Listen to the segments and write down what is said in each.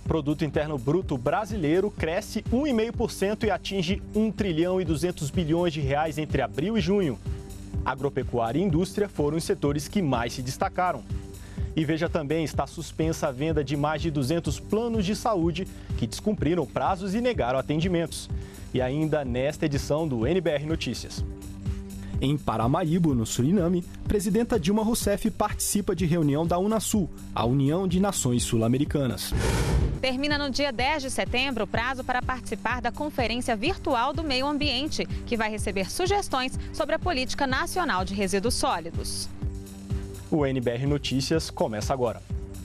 Produto Interno Bruto brasileiro cresce 1,5% e atinge 1 trilhão e 200 bilhões de reais entre abril e junho. Agropecuária e indústria foram os setores que mais se destacaram. E veja também, está suspensa a venda de mais de 200 planos de saúde que descumpriram prazos e negaram atendimentos. E ainda nesta edição do NBR Notícias. Em Paramaribo, no Suriname, presidenta Dilma Rousseff participa de reunião da Unasul, a União de Nações Sul-Americanas. Termina no dia 10 de setembro o prazo para participar da Conferência Virtual do Meio Ambiente, que vai receber sugestões sobre a Política Nacional de Resíduos Sólidos. O NBR Notícias começa agora.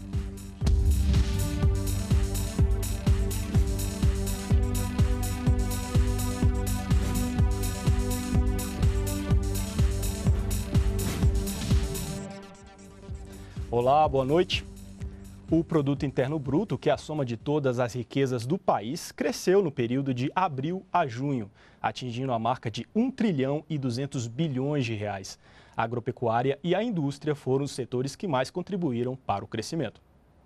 Olá, boa noite. O Produto Interno Bruto, que é a soma de todas as riquezas do país, cresceu no período de abril a junho, atingindo a marca de 1 trilhão e 200 bilhões de reais. A agropecuária e a indústria foram os setores que mais contribuíram para o crescimento.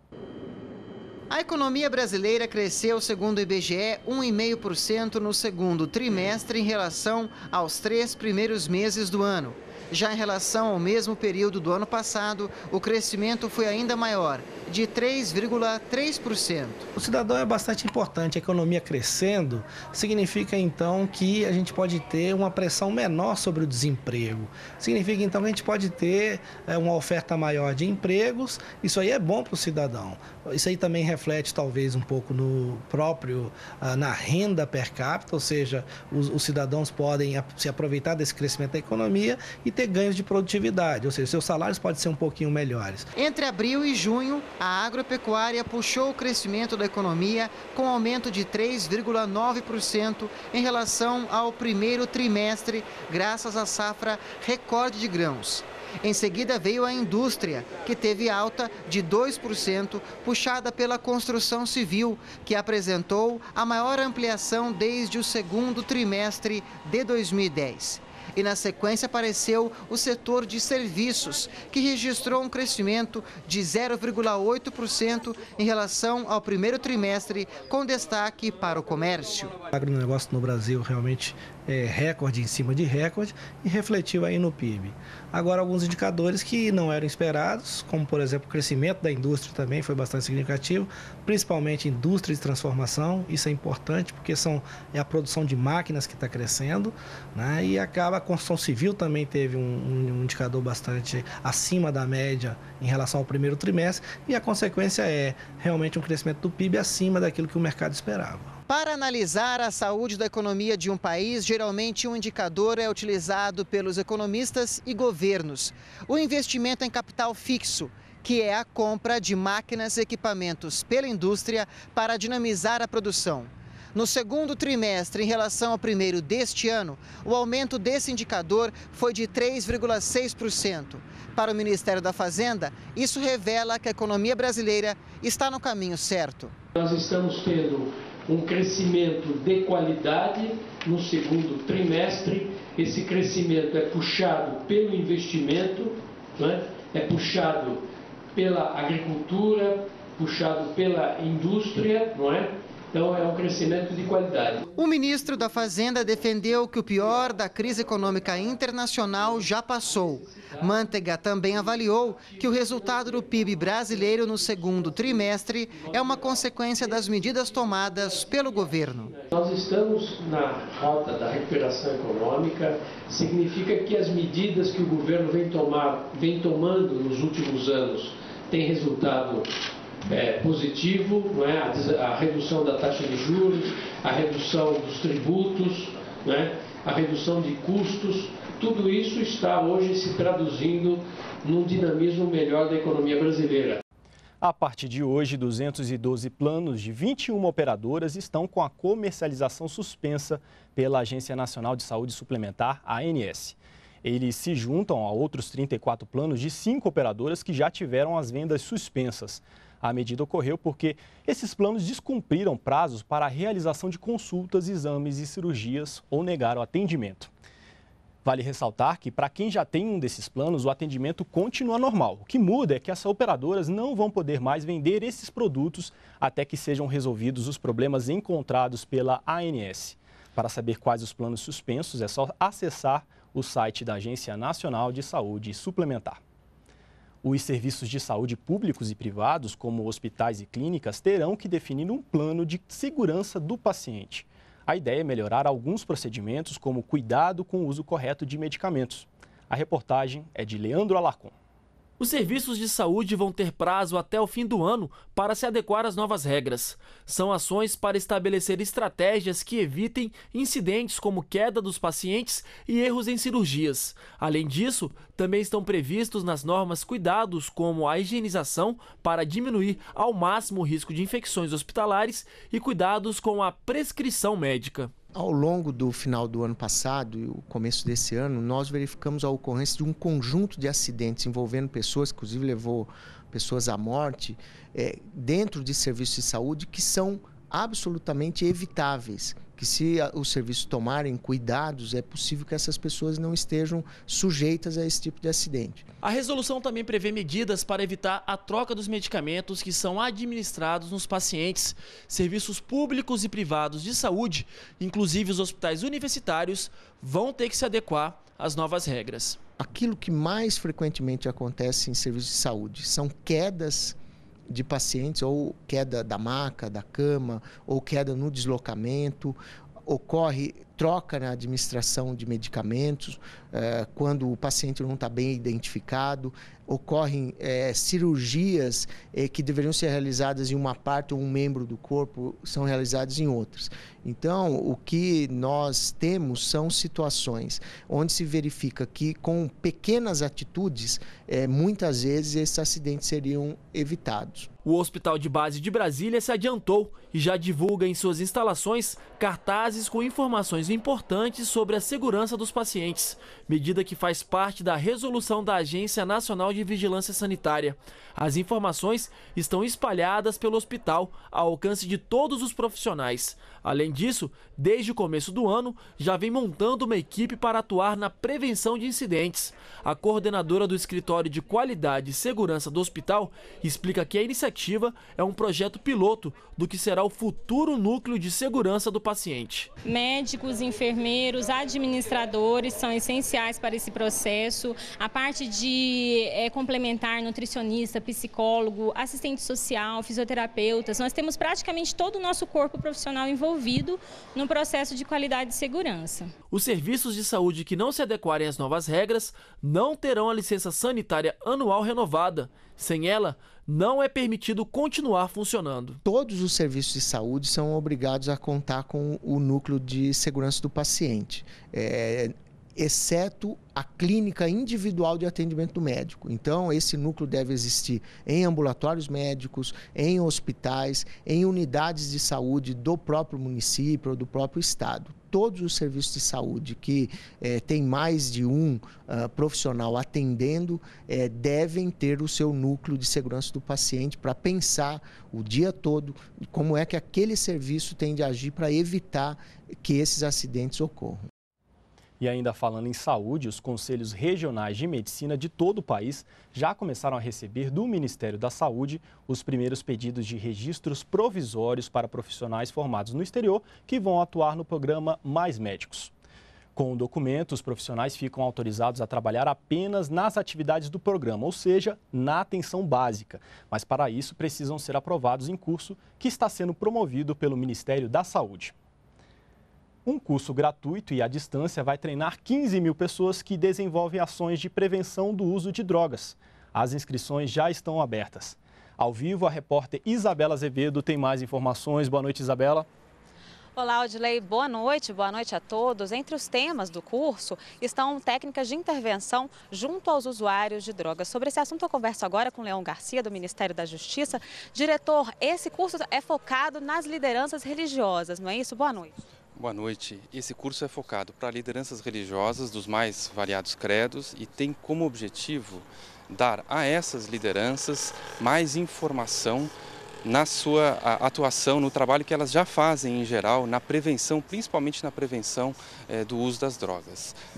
A economia brasileira cresceu, segundo o IBGE, 1,5% no segundo trimestre em relação aos 3 primeiros meses do ano. Já em relação ao mesmo período do ano passado, o crescimento foi ainda maior, de 3,3%. O cidadão é bastante importante. A economia crescendo significa então que a gente pode ter uma pressão menor sobre o desemprego. Significa então que a gente pode ter uma oferta maior de empregos. Isso aí é bom para o cidadão. Isso aí também reflete talvez um pouco no próprio, na renda per capita, ou seja, os cidadãos podem se aproveitar desse crescimento da economia e ter ganhos de produtividade, ou seja, seus salários podem ser um pouquinho melhores. Entre abril e junho, a agropecuária puxou o crescimento da economia com aumento de 3,9% em relação ao primeiro trimestre, graças à safra recorde de grãos. Em seguida veio a indústria, que teve alta de 2%, puxada pela construção civil, que apresentou a maior ampliação desde o segundo trimestre de 2010. E na sequência apareceu o setor de serviços, que registrou um crescimento de 0,8% em relação ao primeiro trimestre, com destaque para o comércio. O agronegócio no Brasil realmente é recorde em cima de recorde e refletiu aí no PIB. Agora, alguns indicadores que não eram esperados, como por exemplo o crescimento da indústria também foi bastante significativo, principalmente indústria de transformação. Isso é importante porque é a produção de máquinas que está crescendo, né? E acaba a construção civil também teve um indicador bastante acima da média em relação ao primeiro trimestre, e a consequência é realmente um crescimento do PIB acima daquilo que o mercado esperava. Para analisar a saúde da economia de um país, geralmente um indicador é utilizado pelos economistas e governos: o investimento em capital fixo, que é a compra de máquinas e equipamentos pela indústria para dinamizar a produção. No segundo trimestre, em relação ao primeiro deste ano, o aumento desse indicador foi de 3,6%. Para o Ministério da Fazenda, isso revela que a economia brasileira está no caminho certo. Nós estamos tendo um crescimento de qualidade no segundo trimestre. Esse crescimento é puxado pelo investimento, né? É puxado pela agricultura, puxado pela indústria, não é? Então, é um crescimento de qualidade. O ministro da Fazenda defendeu que o pior da crise econômica internacional já passou. Manteiga também avaliou que o resultado do PIB brasileiro no segundo trimestre é uma consequência das medidas tomadas pelo governo. Nós estamos na rota da recuperação econômica. Significa que as medidas que o governo vem tomando nos últimos anos têm resultado positivo, não é? A redução da taxa de juros, a redução dos tributos, não é? A redução de custos, tudo isso está hoje se traduzindo num dinamismo melhor da economia brasileira. A partir de hoje, 212 planos de 21 operadoras estão com a comercialização suspensa pela Agência Nacional de Saúde Suplementar, ANS. Eles se juntam a outros 34 planos de 5 operadoras que já tiveram as vendas suspensas. A medida ocorreu porque esses planos descumpriram prazos para a realização de consultas, exames e cirurgias ou negaram atendimento. Vale ressaltar que, para quem já tem um desses planos, o atendimento continua normal. O que muda é que as operadoras não vão poder mais vender esses produtos até que sejam resolvidos os problemas encontrados pela ANS. Para saber quais os planos suspensos, é só acessar o site da Agência Nacional de Saúde Suplementar. Os serviços de saúde públicos e privados, como hospitais e clínicas, terão que definir um plano de segurança do paciente. A ideia é melhorar alguns procedimentos, como cuidado com o uso correto de medicamentos. A reportagem é de Leandro Alarcon. Os serviços de saúde vão ter prazo até o fim do ano para se adequar às novas regras. São ações para estabelecer estratégias que evitem incidentes como queda dos pacientes e erros em cirurgias. Além disso, também estão previstos nas normas cuidados como a higienização para diminuir ao máximo o risco de infecções hospitalares e cuidados com a prescrição médica. Ao longo do final do ano passado e o começo desse ano, nós verificamos a ocorrência de um conjunto de acidentes envolvendo pessoas, inclusive levou pessoas à morte, dentro de serviços de saúde que são absolutamente evitáveis, que se os serviços tomarem cuidados, é possível que essas pessoas não estejam sujeitas a esse tipo de acidente. A resolução também prevê medidas para evitar a troca dos medicamentos que são administrados nos pacientes. Serviços públicos e privados de saúde, inclusive os hospitais universitários, vão ter que se adequar às novas regras. Aquilo que mais frequentemente acontece em serviços de saúde são quedas de pacientes, ou queda da maca, da cama, ou queda no deslocamento. Ocorre troca na administração de medicamentos, quando o paciente não está bem identificado. Ocorrem cirurgias que deveriam ser realizadas em uma parte ou um membro do corpo, são realizadas em outras. Então, o que nós temos são situações onde se verifica que, com pequenas atitudes, muitas vezes esses acidentes seriam evitados. O Hospital de Base de Brasília se adiantou e já divulga em suas instalações cartazes com informações importantes sobre a segurança dos pacientes, medida que faz parte da resolução da Agência Nacional de Vigilância Sanitária. As informações estão espalhadas pelo hospital ao alcance de todos os profissionais. Além disso, desde o começo do ano, já vem montando uma equipe para atuar na prevenção de incidentes. A coordenadora do Escritório de Qualidade e Segurança do hospital explica que a iniciativa é um projeto piloto do que será o futuro núcleo de segurança do paciente. Médicos, enfermeiros, administradores são essenciais para esse processo. A parte de complementar, nutricionista, psicólogo, assistente social, fisioterapeutas, nós temos praticamente todo o nosso corpo profissional envolvido no processo de qualidade e segurança. Os serviços de saúde que não se adequarem às novas regras não terão a licença sanitária anual renovada. Sem ela, não é permitido continuar funcionando. Todos os serviços de saúde são obrigados a contar com o núcleo de segurança do paciente, exceto a clínica individual de atendimento do médico. Então, esse núcleo deve existir em ambulatórios médicos, em hospitais, em unidades de saúde do próprio município ou do próprio estado. Todos os serviços de saúde que tem mais de um profissional atendendo devem ter o seu núcleo de segurança do paciente para pensar o dia todo como é que aquele serviço tem de agir para evitar que esses acidentes ocorram. E ainda falando em saúde, os conselhos regionais de medicina de todo o país já começaram a receber do Ministério da Saúde os primeiros pedidos de registros provisórios para profissionais formados no exterior que vão atuar no programa Mais Médicos. Com o documento, os profissionais ficam autorizados a trabalhar apenas nas atividades do programa, ou seja, na atenção básica. Mas para isso precisam ser aprovados em curso que está sendo promovido pelo Ministério da Saúde. Um curso gratuito e à distância vai treinar 15 mil pessoas que desenvolvem ações de prevenção do uso de drogas. As inscrições já estão abertas. Ao vivo, a repórter Isabela Azevedo tem mais informações. Boa noite, Isabela. Olá, Odilei. Boa noite a todos. Entre os temas do curso estão técnicas de intervenção junto aos usuários de drogas. Sobre esse assunto eu converso agora com Leão Garcia, do Ministério da Justiça. Diretor, esse curso é focado nas lideranças religiosas, não é isso? Boa noite. Boa noite. Esse curso é focado para lideranças religiosas dos mais variados credos e tem como objetivo dar a essas lideranças mais informação na sua atuação, no trabalho que elas já fazem em geral, na prevenção, principalmente na prevenção do uso das drogas.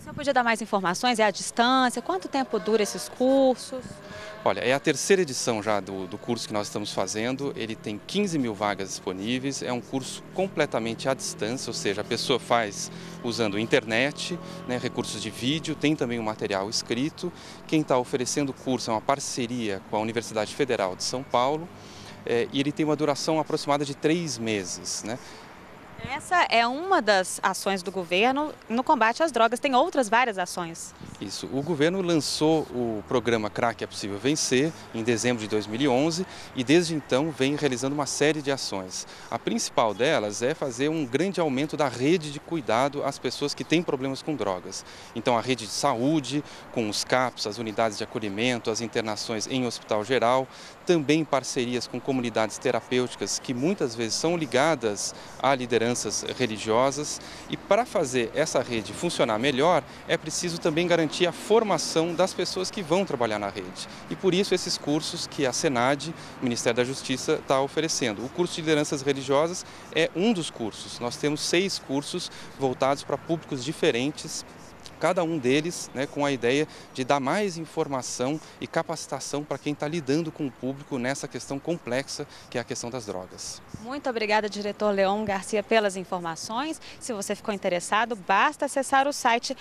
Você podia dar mais informações? É a distância? Quanto tempo dura esses cursos? Olha, é a terceira edição já do curso que nós estamos fazendo. Ele tem 15 mil vagas disponíveis. É um curso completamente à distância, ou seja, a pessoa faz usando internet, né, recursos de vídeo, tem também um material escrito. Quem está oferecendo o curso é uma parceria com a Universidade Federal de São Paulo e ele tem uma duração aproximada de 3 meses, né? Essa é uma das ações do governo no combate às drogas. Tem outras várias ações. Isso. O governo lançou o programa Crack é Possível Vencer em dezembro de 2011 e desde então vem realizando uma série de ações. A principal delas é fazer um grande aumento da rede de cuidado às pessoas que têm problemas com drogas. Então a rede de saúde, com os CAPs, as unidades de acolhimento, as internações em hospital geral, também parcerias com comunidades terapêuticas que muitas vezes são ligadas a lideranças religiosas, e para fazer essa rede funcionar melhor é preciso também garantir a formação das pessoas que vão trabalhar na rede. E por isso esses cursos que a Senad, Ministério da Justiça, está oferecendo. O curso de lideranças religiosas é um dos cursos. Nós temos 6 cursos voltados para públicos diferentes, cada um deles, né, com a ideia de dar mais informação e capacitação para quem está lidando com o público nessa questão complexa que é a questão das drogas. Muito obrigada, diretor Leon Garcia, pelas informações. Se você ficou interessado, basta acessar o site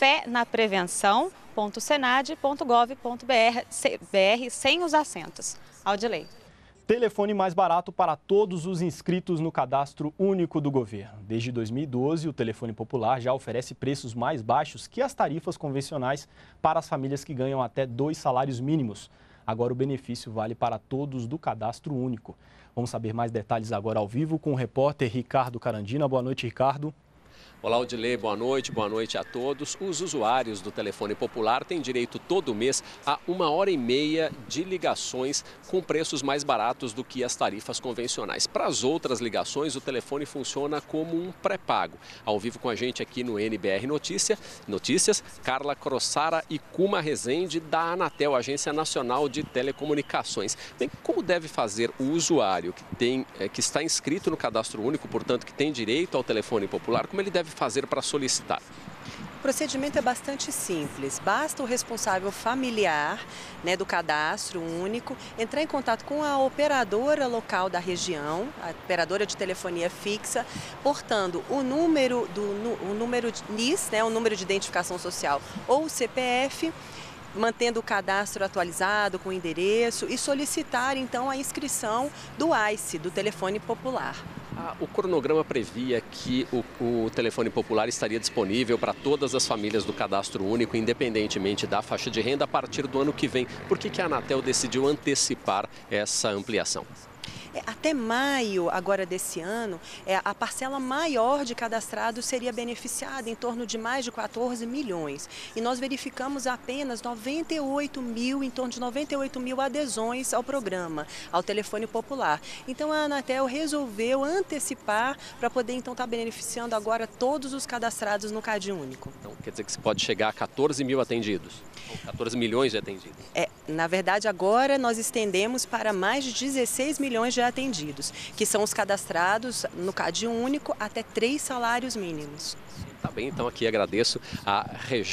fenaprevenção.senad.gov.br sem os acentos. Audilei. Telefone mais barato para todos os inscritos no Cadastro Único do Governo. Desde 2012, o telefone popular já oferece preços mais baixos que as tarifas convencionais para as famílias que ganham até 2 salários mínimos. Agora o benefício vale para todos do Cadastro Único. Vamos saber mais detalhes agora ao vivo com o repórter Ricardo Carandina. Boa noite, Ricardo. Olá, Odilei, boa noite a todos. Os usuários do telefone popular têm direito todo mês a 1h30 de ligações com preços mais baratos do que as tarifas convencionais. Para as outras ligações, o telefone funciona como um pré-pago. Ao vivo com a gente aqui no NBR Notícias, Carla Crossara e Kuma Rezende, da Anatel, Agência Nacional de Telecomunicações. Bem, como deve fazer o usuário que está inscrito no Cadastro Único, portanto, que tem direito ao telefone popular, como ele deve fazer para solicitar? O procedimento é bastante simples. Basta o responsável familiar, né, do Cadastro Único entrar em contato com a operadora local da região, a operadora de telefonia fixa, portando o número NIS, né, o número de identificação social, ou o CPF, mantendo o cadastro atualizado com o endereço e solicitar então a inscrição do AICE, do telefone popular. O cronograma previa que o telefone popular estaria disponível para todas as famílias do Cadastro Único, independentemente da faixa de renda, a partir do ano que vem. Por que a Anatel decidiu antecipar essa ampliação? Até maio agora desse ano, a parcela maior de cadastrados seria beneficiada, em torno de mais de 14 milhões. E nós verificamos apenas 98 mil, em torno de 98 mil adesões ao programa, ao telefone popular. Então a Anatel resolveu antecipar para poder então estar beneficiando agora todos os cadastrados no CAD Único. Então quer dizer que se pode chegar a 14 mil atendidos, ou 14 milhões de atendidos? Na verdade agora nós estendemos para mais de 16 milhões de atendidos, que são os cadastrados no CAD Único até 3 salários mínimos. Tá bem, então aqui agradeço a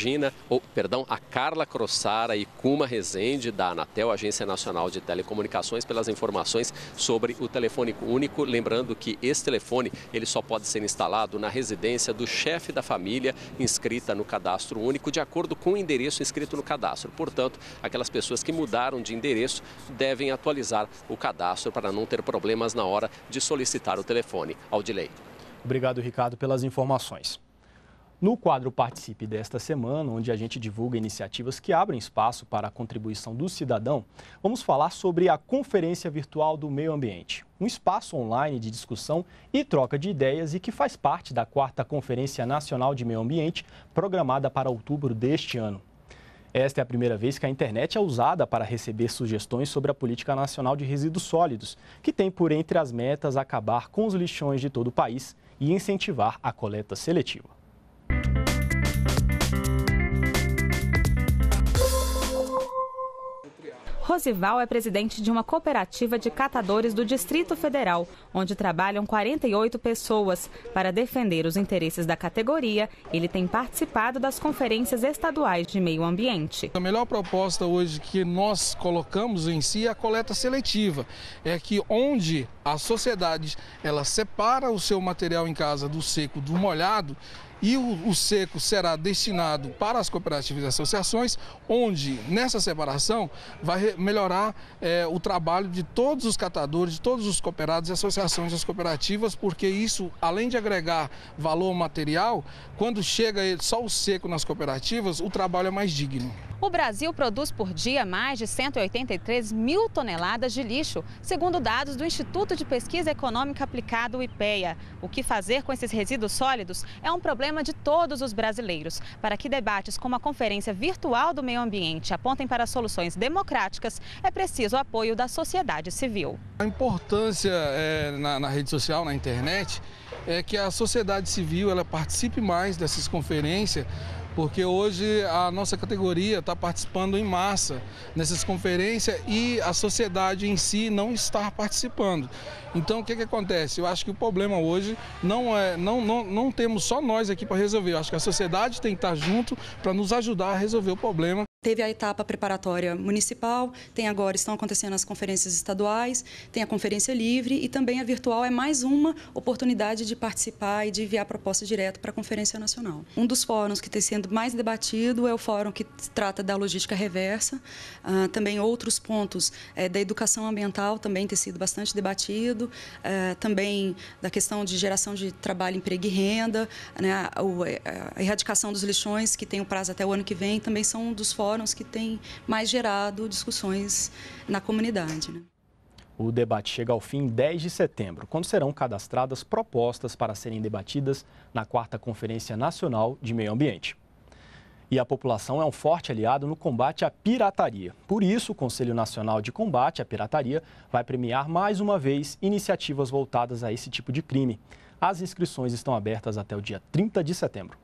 a Carla Crossara e Kuma Rezende, da Anatel, Agência Nacional de Telecomunicações, pelas informações sobre o telefone único. Lembrando que esse telefone ele só pode ser instalado na residência do chefe da família inscrita no Cadastro Único, de acordo com o endereço inscrito no cadastro. Portanto, aquelas pessoas que mudaram de endereço devem atualizar o cadastro para não ter problemas na hora de solicitar o telefone. Audilei. Obrigado, Ricardo, pelas informações. No quadro Participe desta semana, onde a gente divulga iniciativas que abrem espaço para a contribuição do cidadão, vamos falar sobre a Conferência Virtual do Meio Ambiente, um espaço online de discussão e troca de ideias e que faz parte da 4ª Conferência Nacional de Meio Ambiente, programada para outubro deste ano. Esta é a primeira vez que a internet é usada para receber sugestões sobre a Política Nacional de Resíduos Sólidos, que tem por entre as metas acabar com os lixões de todo o país e incentivar a coleta seletiva. Rosival é presidente de uma cooperativa de catadores do Distrito Federal, onde trabalham 48 pessoas. Para defender os interesses da categoria, ele tem participado das conferências estaduais de meio ambiente. A melhor proposta hoje que nós colocamos em si é a coleta seletiva. É que onde a sociedade ela separa o seu material em casa do seco do molhado, e o seco será destinado para as cooperativas e associações, onde nessa separação vai melhorar o trabalho de todos os catadores, de todos os cooperados e associações das cooperativas, porque isso, além de agregar valor material, quando chega só o seco nas cooperativas, o trabalho é mais digno. O Brasil produz por dia mais de 183 mil toneladas de lixo, segundo dados do Instituto de Pesquisa Econômica Aplicada, o IPEA. O que fazer com esses resíduos sólidos é um problema de todos os brasileiros. Para que debates como a Conferência Virtual do Meio Ambiente apontem para soluções democráticas, é preciso o apoio da sociedade civil. A importância na rede social, na internet, é que a sociedade civil ela participe mais dessas conferências, porque hoje a nossa categoria está participando em massa nessas conferências e a sociedade em si não está participando. Então o que acontece? Eu acho que o problema hoje não temos só nós aqui para resolver. Eu acho que a sociedade tem que estar junto para nos ajudar a resolver o problema. Teve a etapa preparatória municipal, estão acontecendo as conferências estaduais, tem a conferência livre e também a virtual é mais uma oportunidade de participar e de enviar proposta direto para a Conferência Nacional. Um dos fóruns que tem sendo mais debatido é o fórum que trata da logística reversa. Também outros pontos da educação ambiental também tem sido bastante debatido, também da questão de geração de trabalho, emprego e renda, né, a erradicação dos lixões, que tem o prazo até o ano que vem, também são um dos fóruns que têm mais gerado discussões na comunidade, né? O debate chega ao fim em 10 de setembro, quando serão cadastradas propostas para serem debatidas na 4ª Conferência Nacional de Meio Ambiente. E a população é um forte aliado no combate à pirataria. Por isso, o Conselho Nacional de Combate à Pirataria vai premiar mais uma vez iniciativas voltadas a esse tipo de crime. As inscrições estão abertas até o dia 30 de setembro.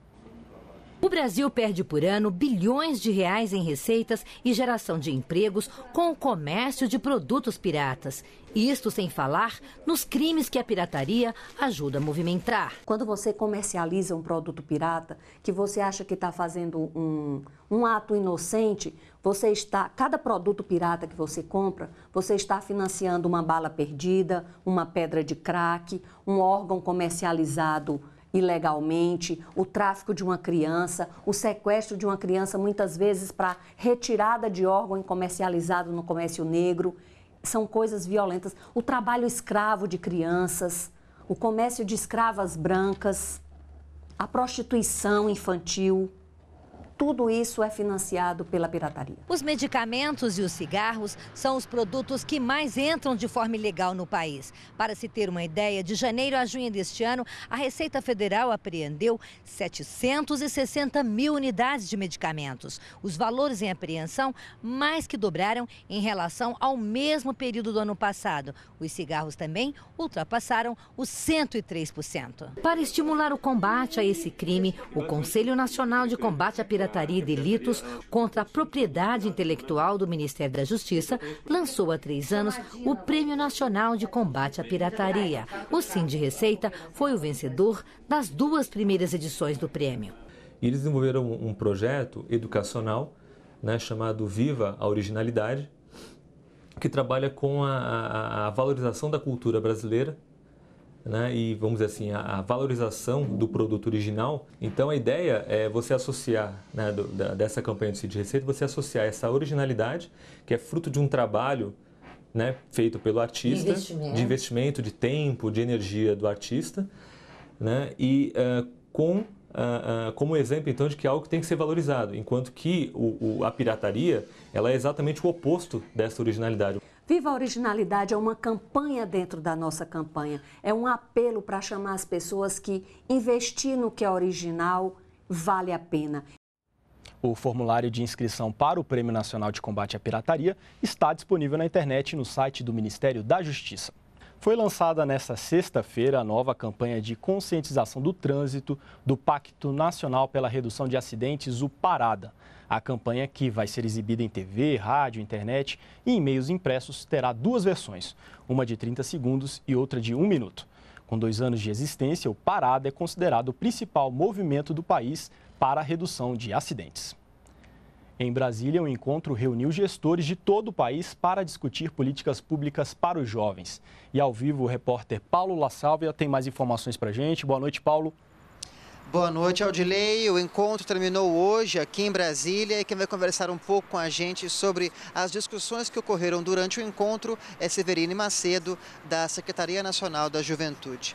O Brasil perde por ano bilhões de reais em receitas e geração de empregos com o comércio de produtos piratas. Isto sem falar nos crimes que a pirataria ajuda a movimentar. Quando você comercializa um produto pirata, que você acha que está fazendo um ato inocente, cada produto pirata que você compra, você está financiando uma bala perdida, uma pedra de crack, um órgão comercializado ilegalmente, o tráfico de uma criança, o sequestro de uma criança, muitas vezes para retirada de órgão comercializado no comércio negro. São coisas violentas. O trabalho escravo de crianças, o comércio de escravas brancas, a prostituição infantil. Tudo isso é financiado pela pirataria. Os medicamentos e os cigarros são os produtos que mais entram de forma ilegal no país. Para se ter uma ideia, de janeiro a junho deste ano, a Receita Federal apreendeu 760 mil unidades de medicamentos. Os valores em apreensão mais que dobraram em relação ao mesmo período do ano passado. Os cigarros também ultrapassaram os 103%. Para estimular o combate a esse crime, o Conselho Nacional de Combate à Pirataria e Delitos contra a Propriedade Intelectual do Ministério da Justiça lançou há 3 anos o Prêmio Nacional de Combate à Pirataria. O Sind Receita foi o vencedor das 2 primeiras edições do prêmio. Eles desenvolveram um projeto educacional, né, chamado Viva a Originalidade, que trabalha com a valorização da cultura brasileira, né, e vamos dizer assim, a valorização do produto original. Então a ideia é você associar, né, dessa campanha do Sind Receita, você associar essa originalidade, que é fruto de um trabalho, né, feito pelo artista, de investimento, de tempo, de energia do artista, né, e como exemplo então de que é algo que tem que ser valorizado, enquanto que a pirataria ela é exatamente o oposto dessa originalidade. Viva a Originalidade é uma campanha dentro da nossa campanha. É um apelo para chamar as pessoas que investir no que é original vale a pena. O formulário de inscrição para o Prêmio Nacional de Combate à Pirataria está disponível na internet no site do Ministério da Justiça. Foi lançada nesta sexta-feira a nova campanha de conscientização do trânsito do Pacto Nacional pela Redução de Acidentes, o Parada. A campanha, que vai ser exibida em TV, rádio, internet e em meios impressos, terá duas versões, uma de 30 segundos e outra de 1 minuto. Com 2 anos de existência, o Parada é considerado o principal movimento do país para a redução de acidentes. Em Brasília, o encontro reuniu gestores de todo o país para discutir políticas públicas para os jovens. E ao vivo, o repórter Paulo La Sálvia tem mais informações para a gente. Boa noite, Paulo. Boa noite, Aldilei. O encontro terminou hoje aqui em Brasília e quem vai conversar um pouco com a gente sobre as discussões que ocorreram durante o encontro é Severine Macedo, da Secretaria Nacional da Juventude.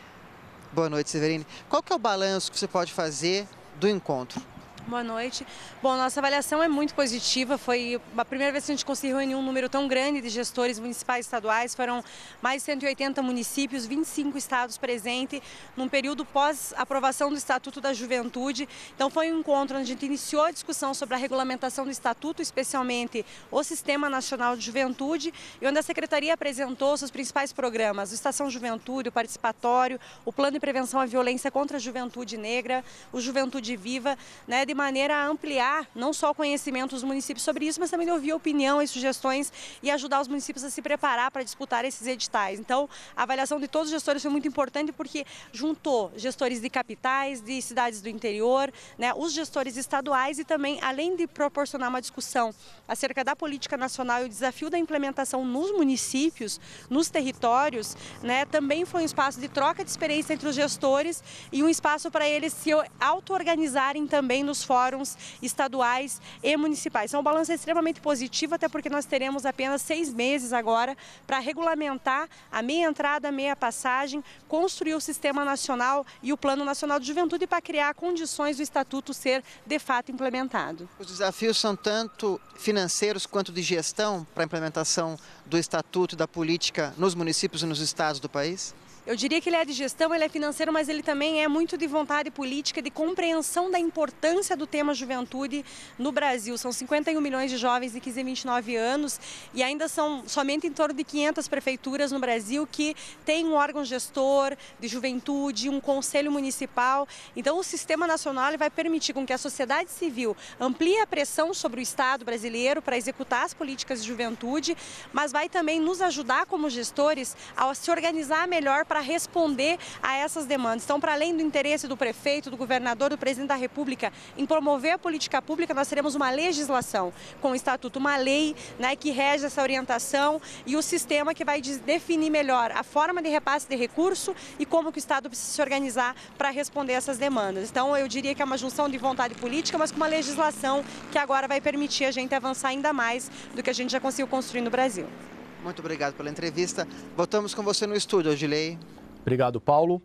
Boa noite, Severine. Qual que é o balanço que você pode fazer do encontro? Boa noite. Bom, nossa avaliação é muito positiva. Foi a primeira vez que a gente conseguiu reunir um número tão grande de gestores municipais e estaduais. Foram mais de 180 municípios, 25 estados presentes, num período pós-aprovação do Estatuto da Juventude. Então foi um encontro onde a gente iniciou a discussão sobre a regulamentação do Estatuto, especialmente o Sistema Nacional de Juventude, e onde a Secretaria apresentou seus principais programas: o Estação Juventude, o Participatório, o Plano de Prevenção à Violência contra a Juventude Negra, o Juventude Viva, né, de maneira a ampliar não só o conhecimento dos municípios sobre isso, mas também de ouvir opinião e sugestões e ajudar os municípios a se preparar para disputar esses editais. Então, a avaliação de todos os gestores foi muito importante porque juntou gestores de capitais, de cidades do interior, né, os gestores estaduais e também, além de proporcionar uma discussão acerca da política nacional e o desafio da implementação nos municípios, nos territórios, né, também foi um espaço de troca de experiência entre os gestores e um espaço para eles se auto-organizarem também nos fóruns estaduais e municipais. Então, o balanço é extremamente positivo, até porque nós teremos apenas 6 meses agora para regulamentar a meia entrada, a meia passagem, construir o Sistema Nacional e o Plano Nacional de Juventude para criar condições do Estatuto ser, de fato, implementado. Os desafios são tanto financeiros quanto de gestão para a implementação do Estatuto e da política nos municípios e nos estados do país? Eu diria que ele é de gestão, ele é financeiro, mas ele também é muito de vontade política, de compreensão da importância do tema juventude no Brasil. São 51 milhões de jovens de 15 a 29 anos e ainda são somente em torno de 500 prefeituras no Brasil que têm um órgão gestor de juventude, um conselho municipal. Então, o Sistema Nacional vai permitir com que a sociedade civil amplie a pressão sobre o Estado brasileiro para executar as políticas de juventude, mas vai também nos ajudar como gestores a se organizar melhor para responder a essas demandas. Então, para além do interesse do prefeito, do governador, do presidente da República em promover a política pública, nós teremos uma legislação com o Estatuto, uma lei, né, que rege essa orientação e o sistema que vai definir melhor a forma de repasse de recurso e como que o Estado precisa se organizar para responder essas demandas. Então, eu diria que é uma junção de vontade política, mas com uma legislação que agora vai permitir a gente avançar ainda mais do que a gente já conseguiu construir no Brasil. Muito obrigado pela entrevista. Voltamos com você no estúdio, Odilei. Obrigado, Paulo.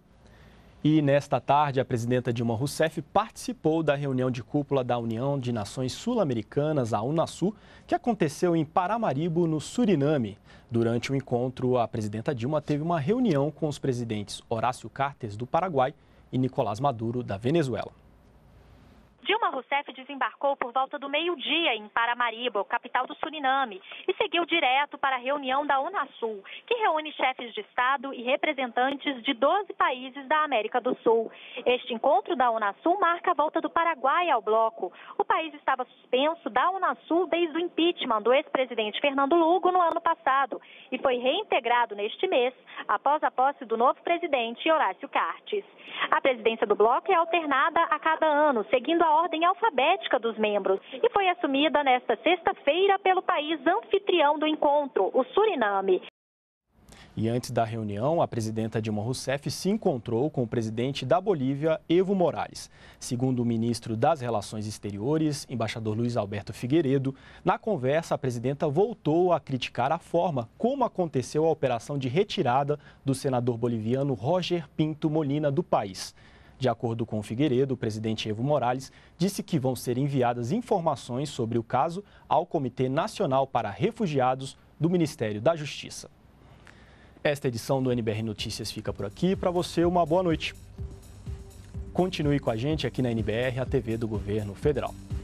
E nesta tarde, a presidenta Dilma Rousseff participou da reunião de cúpula da União de Nações Sul-Americanas, a Unasul, que aconteceu em Paramaribo, no Suriname. Durante o encontro, a presidenta Dilma teve uma reunião com os presidentes Horácio Cartes, do Paraguai, e Nicolás Maduro, da Venezuela. Dilma Rousseff desembarcou por volta do meio-dia em Paramaribo, capital do Suriname, e seguiu direto para a reunião da Unasul, que reúne chefes de Estado e representantes de 12 países da América do Sul. Este encontro da Unasul marca a volta do Paraguai ao bloco. O país estava suspenso da Unasul desde o impeachment do ex-presidente Fernando Lugo no ano passado e foi reintegrado neste mês, após a posse do novo presidente Horácio Cartes. A presidência do bloco é alternada a cada ano, seguindo a ordem alfabética dos membros, e foi assumida nesta sexta-feira pelo país anfitrião do encontro, o Suriname. E antes da reunião, a presidenta Dilma Rousseff se encontrou com o presidente da Bolívia, Evo Morales. Segundo o ministro das Relações Exteriores, embaixador Luiz Alberto Figueiredo, na conversa a presidenta voltou a criticar a forma como aconteceu a operação de retirada do senador boliviano Roger Pinto Molina do país. De acordo com Figueiredo, o presidente Evo Morales disse que vão ser enviadas informações sobre o caso ao Comitê Nacional para Refugiados do Ministério da Justiça. Esta edição do NBR Notícias fica por aqui. Para você, uma boa noite. Continue com a gente aqui na NBR, a TV do Governo Federal.